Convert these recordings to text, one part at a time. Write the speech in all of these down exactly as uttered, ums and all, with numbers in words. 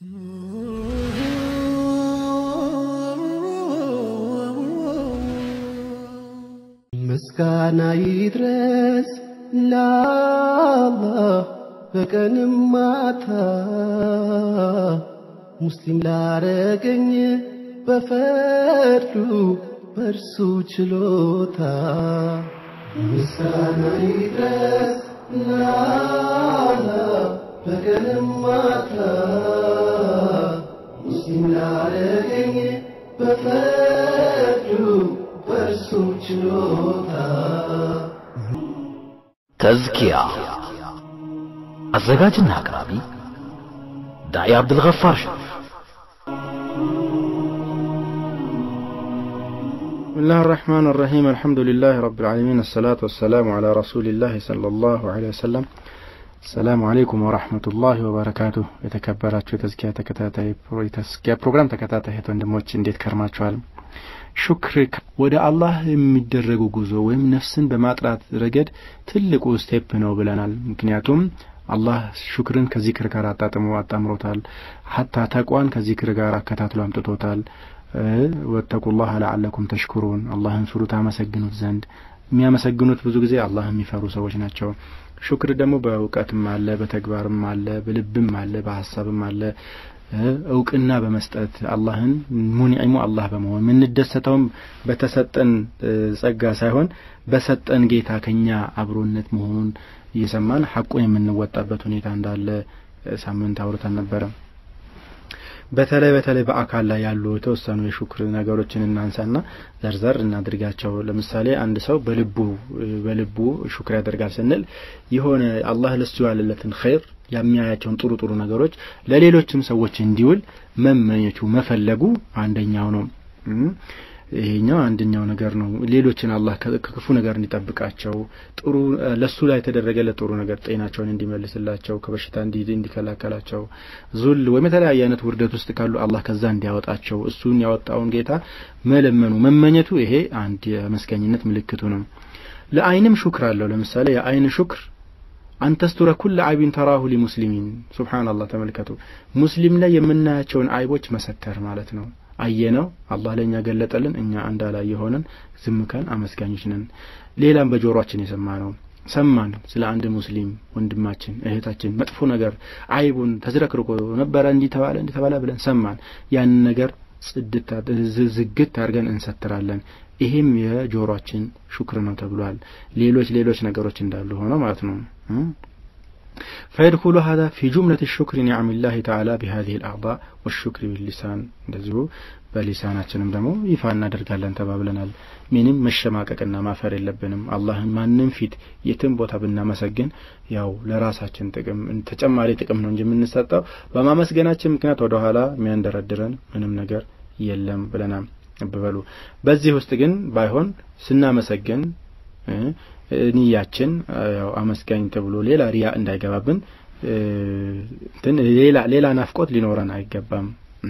ምስጋና ይድረስ ለአላህ በቀንም ማታ ሙስሊም ላረገኝ በፈርዱ በርሱ ችሎታ ምስጋና ይድረስ ለአላህ በቀንም ማታ ሙስሊም ላረገኝ በፈርዱ በርሱ ችሎታ ተዝኪያ አዘጋጅና አቅራቢ ዳኢ አብዱልገፋር ሸሪፍ بسم الله الرحمن الرحيم الحمد لله رب العالمين الصلاة والسلام على رسول الله صلى الله عليه وسلم السلام عليكم ورحمة الله وبركاته يتكبراتشو تزكية تكتاتي تزكية بروغرام تكتاتي ወንድሞች እንዴት ከርማችኋል شكر ወደ አላህ የሚደረጉ ጉዞ ወይም ነፍስን በማጥራት ረገድ ትልቁ ስቴፕ ነው ብለናል ምክንያቱም አላህ ሽክርን ከዚክር ጋር አጣጥሞ አጣምሮታል hatta ተቋን ከዚክር ጋር አከታትሎ አምጥቶታል ወተቁላህ ለዓለኩም ተሽኩሩን አላህን ፍሩታ መሰግኑት ዘንድ የሚያመሰግኑት ብዙ ጊዜ አላህ የሚፈሩ ሰዎች ናቸው ሽክር ደግሞ በእውቀትም አለ በተግባርም አለ በልብም አለ በሐሳብም አለ እውቅና በመስጠት አላህን ሙኒዕሙ አላህ በመሆን ምን ደሰተውም በተሰጠን ጸጋ ሳይሆን በሰጠን ጌታ ከኛ አብሮነት መሆኑን እየሰማን ሐቁን የምንወጣበት ሁኔታ እንዳለ ሳምንት አውርተን ነበር በተለይ በተለይ በአካል ላይ ያሉ የተወሰኑ የሽክር ነገሮችን እናንሳና ዘርዘር እናድርጋቸው ለምሳሌ አንድ ሰው በልቡ በልቡ ሽክር ያደርጋል ስንል የሆነ አላህ ለሱ ያለለትን ኸይር የሚያያቸውን ጥሩ ጥሩ ነገሮች ለሌሎችም ሰዎች እንዲውል መመኘቱ መፈለጉ አንደኛው ነው ይሄኛው አንደኛው ነገር ነው ሌሎችን አላህ ከክፉ ነገር እንዲጠብቃቸው ጥሩ ለሱ ላይ ተደረገለ ጥሩ ነገር ጤናቸውን እንዲመልስላቸው ከበሽታ እንዲከላከላቸው ዙል ወይ መተላያ አይነት ውርደት ውስጥ ካሉ አላህ ከዛ እንዲያወጣቸው እሱን ያወጣውን ጌታ መለመኑ መመኘቱ ይሄ አንድ የመስገኝነት ምልክቱ ነው ለአይንም ሽክር አለው ለምሳሌ የአይን ሽክር አንተስተረ ኩል አይብን ተራሁ ለሙስሊሚን ሱብሃንአላህ ተመልከቱ ሙስሊም ላይ የምናያቸውን አይቦች መሰተር ማለት ነው አየነው አላህ ለኛ ገለጠልን እኛ እንዳላየ ሆነን ዝምከን አመስጋኞች ነን ሌላም በጆሮአችን የሰማነው ሰማን ስለ አንድ ሙስሊም ወንድማችን እህታችን መጥፎ ነገር አይቡን ተዝረክርቆ ነበር እንዲ ተባለ እንዲ ተባለ ብለን ሰማን ያን ነገር ጽድት ዝግት አድርገን እንሰትራለን ይሄም የጆሮአችን ሽክር ነው ተብሏል ሌሎች ሌሎች ነገሮች እንዳሉ ሆኖ ማለት ነው فيدخل هذا في جملة الشكر نعم الله تعالى بهذه الأعضاء والشكر باللسان እንደዚሁ በሊሳናችንም ደግሞ ይፋ እናደርጋለን ተባብለናል ምንም መሸማቀቅና ማፈር የለብንም አላህን ማንንም ፊት የትም ቦታ ብናመሰግን ያው ለራሳችን ጥቅም ተጨማሪ ጥቅም ነው እንጂ የምንሰጠው በማመስገናችን ምክንያት ወደ ኋላ የሚያንደረድረን ምንም ነገር የለም ብለናል በበሉ በዚህ ውስጥ ግን ባይሆን ስናመሰግን ንያችን ያው አመስጋኝ ተብሎ ሌላ ሪያ እንዳይገባብን እንትን ሌላ ሌላ ናፍቆት ሊኖረን አይገባም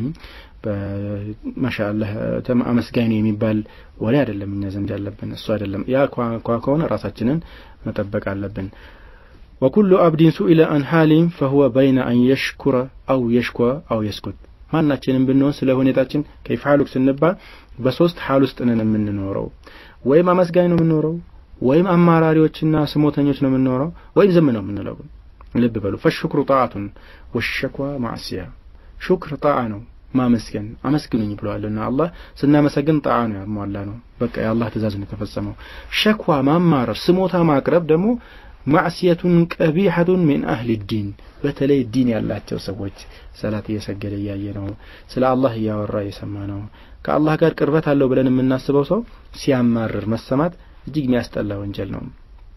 በማሻአላህ ተም አመስጋኝ የሚባል ወሬ አይደለም እኛ ዘንድ ያለብን እሱ አይደለም ያ ኳኳውን ራሳችንን መጠበቅ አለብን وكل عبد سئل عن حال فهو بين ان يشكر او يشكو او يسكت ማናችንም ብንሆን ስለ ሁኔታችን كيف حالك ስንባል በሶስት حال ውስጥ ነን የምንኖረው ወይ አመስጋኝ ነው የምንኖረው ወይም አማራሪዎችና ስሞተኞች ነው የምንኖረው ወይም ዝም ነው የምንለው ልብ በሉ فالشكر طاعة والشكوى معصية شكر طاعة ነው ማመስገን አመስግኑኝ ብለዋልና አላህ ስናመሰግን ጣዓ ነው ያሟላ ነው በቃ የአላህ ትእዛዝ ነው ተፈጸመው ሸክዋ ማማረር ስሞታ ማቅረብ ደግሞ معصية قبيحة من أهل الدين በተለይ ዲን ያላቸው ሰዎች ሰላት እየሰገደ ያየ ነው ስለ አላህ ያወራ የሰማ ነው ከአላህ ጋር ቅርበት አለው ብለን የምናስበው ሰው ሲያማርር መሰማት እጅግ የሚያስጠላ ወንጀል ነው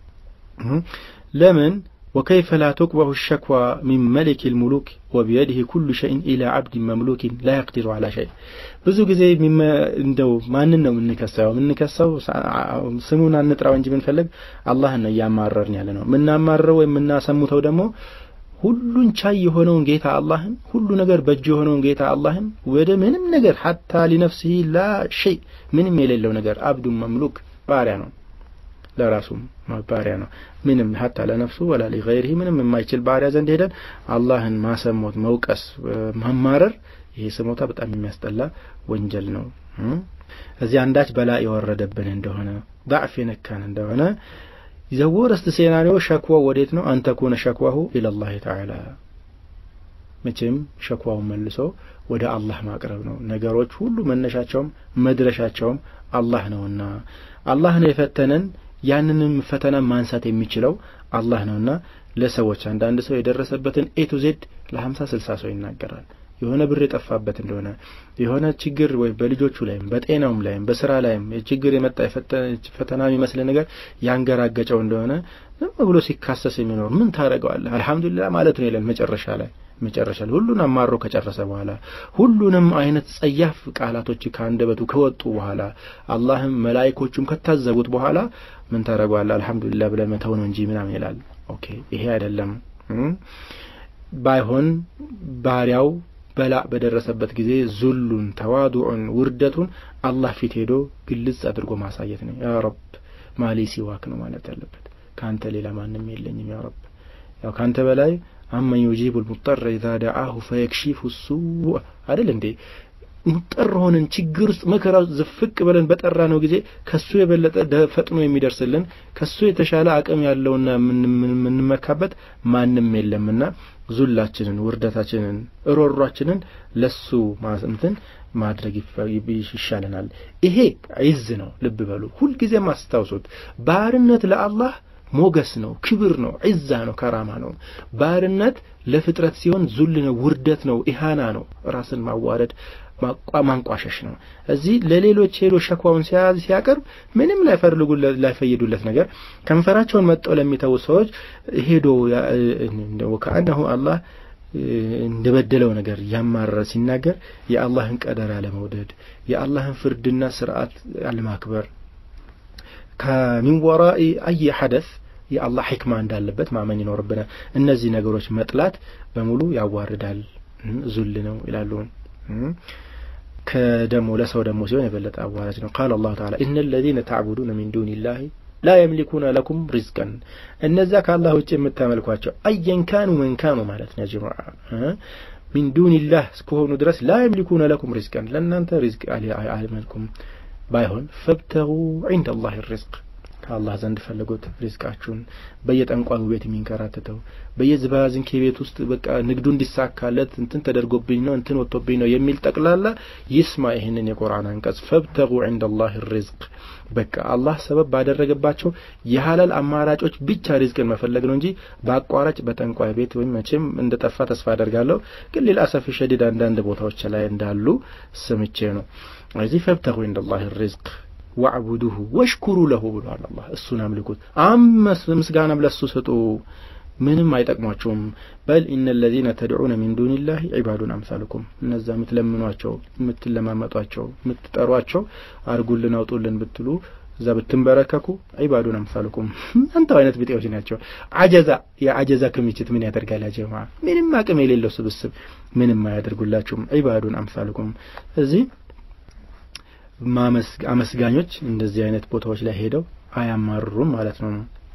ለምን وكيف لا تقبح الشكوى من ملك الملوك وبيده كل شيء الى عبد مملوك لا يقدر على شيء ብዙ ጊዜ እንደው ማንን ነው የምንከሰው የምንከሰው ስሙን አንጥራው እንጂ ብንፈልግ አላህ ነው ያማረርን ያለ ነው ምናማረው ወይ ምናሰሙተው ደግሞ ሁሉን ቻይ የሆነውን ጌታ አላህን ሁሉ ነገር በእጁ የሆነውን ጌታ አላህን ወደ ምንም ነገር حتى لنفسه لا شيء ምንም የሌለው ነገር አብዱ መምሉክ ባሪያ ነው ለራሱም ባሪያ ነው ምንም hatta ለነፍሱ ወላ ለغيره ምንም የማይችል ባሪያ ዘንድ ሄደን አላህን ማሰሞት መውቀስ ማማረር ይሄ ስሞታ በጣም የሚያስጠላ ወንጀል ነው እዚህ አንዳች በላ የወረደብን እንደሆነ ضعف ነካን እንደሆነ ይዘወረስት ሴናሪዮ ሸክዋ ወዴት ነው አንተ ኮነ ሸክዋሁ ኢላ አላህ ተዓላ መቼም ሸክዋው መልሶ ወደ አላህ ማቅረብ ነው ነገሮች ሁሉ መነሻቸውም መድረሻቸውም አላህ ነውና አላህ ነው የፈተነን ያንንም ፈተና ማንሳት የሚችለው አላህ ነውና ለሰዎች አንዳንድ ሰው የደረሰበትን ኤ ቱ ዜድ ለ50 ስልሳ ሰው ይናገራል የሆነ ብር የጠፋበት እንደሆነ የሆነ ችግር ወይ በልጆቹ ላይም በጤናውም ላይም በስራ ላይም ችግር የመጣ ፈተና የሚመስል ነገር ያንገራገጨው እንደሆነ ዝም ብሎ ሲካሰስ የሚኖር ምን ታረጋዋለህ አልহামዱሊላህ ማለት ነው ይላል መጨረሻ ላይ መጨረሻ ላይ ሁሉን አማሮ ከጨረሰ በኋላ ሁሉንም አይነት ጸያፍ ቃላቶች ካንደበቱ ከወጡ በኋላ አላህም መላእክቶቹም ከታዘቡት በኋላ ምን ታረጋዋለህ አልহামዱሊላህ ብለ መተው ነው እንጂ ምናምን ይላል ኦኬ ይሄ አይደለም ባይሆን ባሪያው በላ በደረሰበት ጊዜ ዙሉን ተዋዱዑን ውርደቱን አላህ ፊት ሄዶ ግልጽ አድርጎ ማሳየት ነው ያ ረብ ማሊ ሲዋክ ነው ማለት ያለበት ካንተ ሌላ ማንንም የለኝም ያ ረብ ያው ካንተ በላይ አማ يجيب المضطر اذا دعاه فيكشف السوء አይደል እንዴ ሙጥር ሆነን ችግር ውስጥ መከራ ዝፍቅ ብለን በጠራ ነው ጊዜ ከሱ የበለጠ ፈጥኖ የሚደርስልን ከሱ የተሻለ አቅም ያለውና ምን መካበት ማንንም የለምና ዙላችንን ውርደታችንን እሮሯችንን ለሱ ማስምተን ማድረግ ይሻለናል ይሄ ዒዝ ነው ልብ በሉ ሁሉ ጊዜ ማስተዋውሱት ባርነት ለአላህ ሞገስ ነው ክብር ነው ዒዛ ነው ከራማ ነው ባርነት ለፍጥረት ሲሆን ዙል ነው ውርደት ነው ኢሃና ነው ራስን ማዋረድ ማንቋሸሽ ነው እዚህ ለሌሎች ሄዶ ሸክዋውን ሲያዝ ሲያቀርብ ምንም ላይ ፈርልጉለት ላይ ፈይዱለት ነገር ከንፈራቸውን መጣው ለሚተው ሰዎች ሄዶ እንደው ከአንደሁ አላህ እንደበደለው ነገር ያማረረ ሲናገር የአላህን ቀደር አለመውደድ የአላህን ፍርድና ሥርዓት አለማክበር ከሚን ወራኢ አይ ሐደስ የአላህ ህክማ እንዳለበት ማመን ይኖርብናል እነዚህ ነገሮች መጥላት በሙሉ ያዋርዳል ዙል ነው ይላሉ ከደሞ ለሰው ደሞ ሲሆን የበለጠ አዋራጅ ነው قال الله تعالى ان الذين تعبدون من دون الله لا يملكون لكم رزقا እነዛ ከአላህ ውጪ የምታመልኳቸው አየን ካኑ من كانوا ማለት ነው ጀማዓ من دون الله እስከሆኑ ድረስ لا يملكون لكم رزقا ለእናንተ ሪዝቅ አልመልኩም ባይሆን فابتغوا عند الله الرزق ከአላህ ዘንድ ፈልጉት ሪዝቃችሁን በየጠንቋዩ ቤት የሚንከራተተው በየዝባዝን ከቤት ውስጥ በቃ ንግዱ እንዲሳካለት እንትን ተደርጎብኝ ነው እንትን ወጥቶብኝ ነው የሚል ጠቅላላ ይስማ ይሄንን የቁርአን አንቀጽ فابتغوا عند الله الرزق በቃ አላህ ሰበብ ባደረገባቸው የሐላል አማራጮች ብቻ ሪዝቅን መፈለግ ነው እንጂ ባቋራጭ በጠንቋይ ቤት ወይ መቼም እንደጠፋ ተስፋ አደርጋለሁ ግን ሌላ ሰፊ ሸዲድ አንዳንድ ቦታዎች ላይ እንዳሉ ስምቼ ነው እዚህ فابتغوا عند الله الرزق واعبدوه واشكروا له ብሏል አላህ እሱን አምልኩት አምስ ምስጋና ብለሱ ሰጡ ምንም አይጠቅማቸውም በል ان الذين تدعون من دون الله عباد امثالكم እነዛ ምትለምኗቸው ምትለማመጧቸው ምትጠሯቸው አርጉልን አውጡልን ብትሉ እዛ ብትንበረከኩ عباد امثالكم አንተ አይነት ቢጤዎች ናቸው አጀዛ ያአጀዛ ከሚችት ምን ያደርጋል ያጀማ ምንም አቅም የሌለው ስብስብ ምንም አያደርጉላችሁም عباد امثالكم እዚህ ማመስግ አመስጋኞች እንደዚህ አይነት ቦታዎች ላይ ሄደው አያማሩም ማለት ነው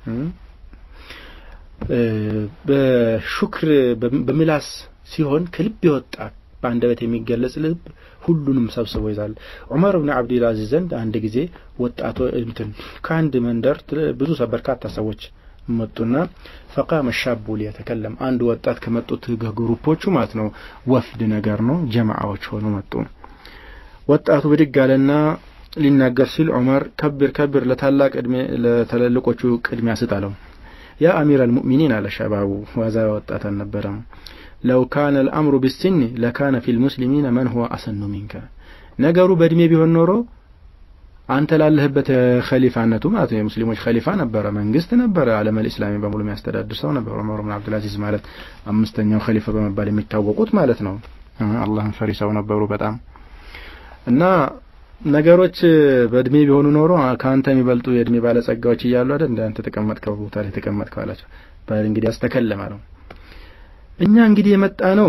በሽክር በምላስ ሲሆን ከልብ ይወጣ ባንደበት የሚገለጽ ልብ ሁሉንም ሰብስቦ ይዛል ዑመር ኢብኑ አብዱል አዚዝ ዘንድ አንድ ጊዜ ወጣቶ እንትን ካንድ መንደር ብዙ በርካታ ሰዎች መጡና فقام الشاب ليتكلم አንድ ወጣት ከመጡት ግሩፖቹ ማለት ነው ወፍድ ነገር ነው ጀማዓዎች ሆነው መጡ ወጣቱ በድጋለና ሊናገር ሲል ዑመር ከብር ከብር ለታላቅ እድሜ ለተለልቆቹ ቅድሚያ ሰጣለው ያ አሚር المؤمنين على شباب وذا ወጣት አልነበረም لو كان الامر بالسن لكان في المسلمين من هو اسن منك ነገሩ በእድሜ ቢሆን ኖሮ አንተ ላለህበት ኸሊፋነቱ ማለት ነው ሙስሊሞች ኸሊፋ ነበር መንግስት ነበር ዓለም እስላሚ በሙሉ የሚያስተዳድር ሰው ነበር ዑመር ኢብኑ አብዱል አዚዝ ማለት አምስተኛው ኸሊፋ በመባል የሚታወቁት ማለት ነው አላህን ፈሪሰው ነበሩ በጣም እና ነገሮች በእድሜ ቢሆኑ ኖሮ ካንተ የሚበልጡ የእድሜ ባለጸጋዎች ይያሉ አይደል እንዳንተ ተቀመጥከው ቦታ ላይ ተቀመጥከው አላቸው ባል እንግዲህ አስተከለማ ነው እኛ እንግዲህ የመጣ ነው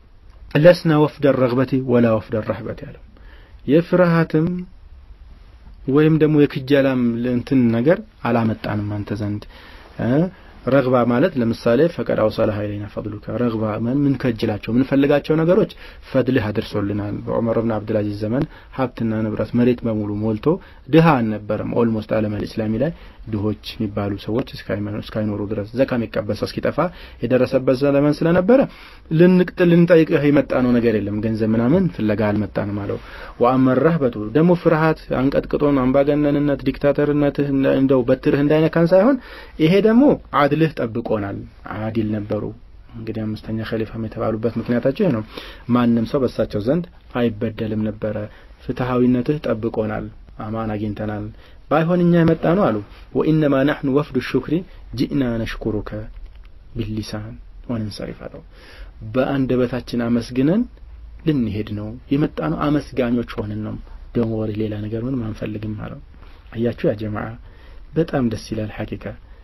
ለስና ወፍድ الرغبه ولا وفد الرهبه ያለው የፍራሃትም ወይም ደግሞ የክጀላም እንትን ነገር አላመጣንም አንተ ዘንድ ረግባ ማለት ለምሳሌ ፈቀድ አውሰለ ኃይለና ፈድሉከ ረግባ ምን ከጅላቸው ምን ፈልጋቸው ነገሮች ፈድልህ አድርሶልናል በዑመር ኢብኑ አብዱል አዚዝ ዘመን ሀብትና ንብረት መሬት በሙሉ ሞልቶ ድሃ አልነበረም ኦልሞስት ዓለም እስላሚ ላይ ድሆች የሚባሉ ሰዎች እስካይኖሩ ድረስ ዘካ መቀበስ እስኪጠፋ የደረሰበት ዘመን ስለነበረ ልንቅጥል ልንጠይቅህ የመጣነው ነገር የለም ገንዘብ ምናምን ፍለጋ አልመጣንም ማለት ወአመር ረህበቱ ደሞ ፍርሃት አንቀጥቅጦን አምባገነንነት ዲክታተርነት እንደው በትርህ እንዳይነካን ሳይሆን ይሄ ደሞ አድልህ ጠብቆናል አዲል ነበሩ እንግዲህ አምስተኛ ኸሊፋም የተባሉበት ምክንያታቸው ነው ማንንም ሰው በሳቸው ዘንድ አይበደልም ነበር ፍትሃዊነትህ ጠብቆናል አማን አግኝተናል ባይሆንኛ የመጣነው አሉ ወኢንማ نحن وفد الشكر جئنا نشكرك باللسان وننصرف አለው በአንደበታችን አመስግነን ልንሄድ ነው የመጣነው አመስጋኞች ሆነን ነው ደሞ ወሬ ሌላ ነገር ምን ማንፈልግም አለው አያችሁ ያ ጀማዓ በጣም ደስ ይላል ሐቂቃ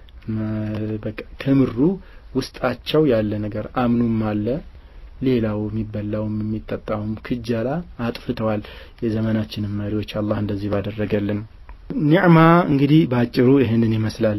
በቃ ከምሩ ውስጣቸው ያለ ነገር አምኑም አለ ሌላው የሚበላውም የሚጠጣውም ክጃላ አጥፍተዋል የዘመናችን መሪዎች አላህ እንደዚህ ባደረገልን ኒዕማ እንግዲህ ባጭሩ ይሄንን ይመስላል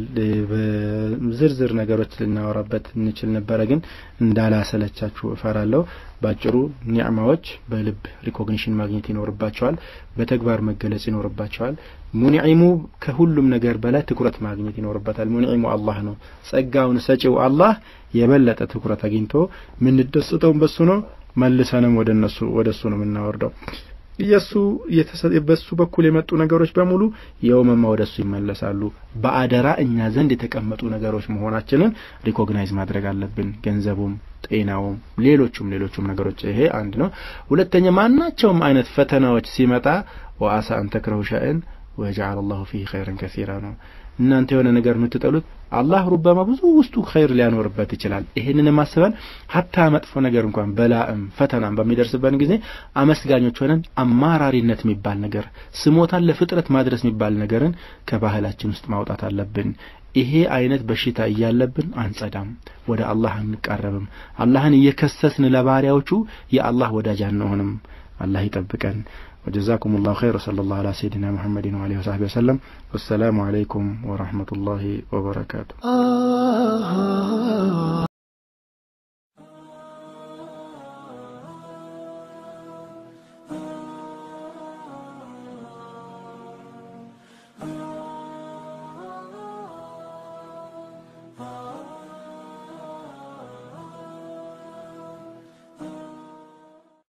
በዝርዝር ነገሮች ልናወራበት እንችል ነበር ግን እንዳላሰለቻችሁ እፈራለሁ ባጭሩ ኒዕማዎች በልብ ሪኮግኒሽን ማግኘት ይኖርባቸዋል በተግባር መገለጽ ይኖርባቸዋል ሙኒዒሙ ከሁሉም ነገር በላይ ትኩረት ማግኘት ይኖርበታል ሙኒዒሙ አላህ ነው ጸጋውን ሰጪው አላህ የበለጠ ትኩረት አግኝቶ ምን ደስተው በሱ ነው መልሰንም ወደነሱ ወደሱ ነው የምናወርደው ኢየሱ የተሰበሱ በኩል የመጡ ነገሮች በሙሉ የውመማ ወደሱ ይመለሳሉ በአደራ እኛ ዘንድ የተቀመጡ ነገሮች መሆናችንን ሪኮግናይዝ ማድረግ አለብን ገንዘቡም ጤናውም ሌሎችም ሌሎችም ነገሮች ይሄ አንድ ነው ሁለተኛ ማናቸውም አይነት ፈተናዎች ሲመጣ ወአሳ አንተ ክረው ሻእን ወጀዐለ الله فيه خيرا كثيرا ነው እናንተ የሆነ ነገር የምትጠሉት አላህ ሩበማ ብዙ ውስጡ ኸይር ሊያኖርበት ይችላል ይሄንን ማሰበን hatta መጥፎ ነገር እንኳን በላም ፈተናም በሚደርስበት ጊዜ አመስጋኞች ሆነን አማራሪነት የሚባል ነገር ስሞታን ለፍጥረት ማድረስ የሚባል ነገርን ከባህላችን ውስጥ ማውጣት አለብን ይሄ አይነት በሽታ ያያለብን አንጸዳም ወደ አላህ እንቀርብም አላህን እየከሰስን ለባሪያዎቹ የአላህ ወዳጅ አንሆንም አላህ ይጠብቀን وجزاكم الله خير صلى الله على سيدنا محمد وعلى اله وصحبه وسلم والسلام عليكم ورحمة الله وبركاته